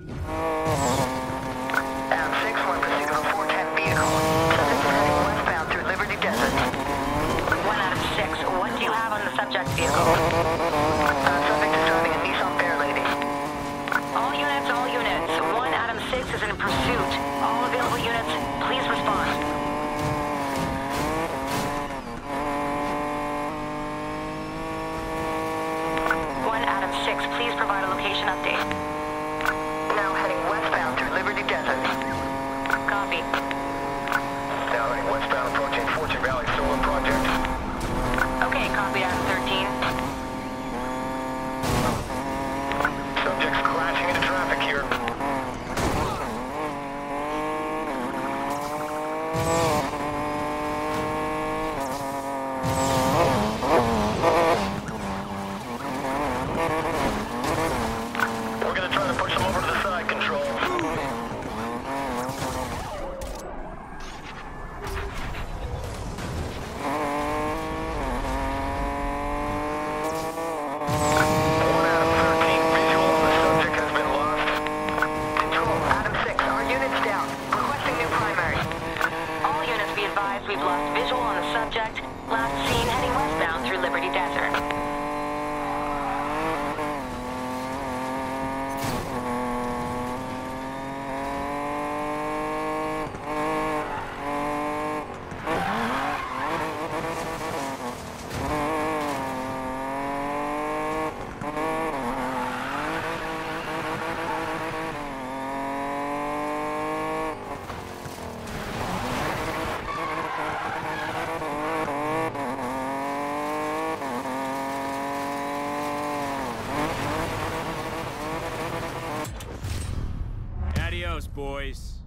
Adam 6, we're in pursuit of a 410 vehicle. Subject is heading westbound through Liberty Desert. 1 Adam 6, what do you have on the subject vehicle? Subject is driving a Nissan Fairlady. All units, all units. 1 Adam 6 is in pursuit. All available units, please respond. Adam 6, please provide a location update. Now heading westbound through Liberty Desert. Copy. Now heading westbound approaching Fortune Valley Solar Project. Okay, copy Adam 13. Subject's crashing into traffic here. We're gonna try to push them over to the side, Control. We've lost visual on the subject. Last seen heading westbound through Liberty Desert. Adios, boys.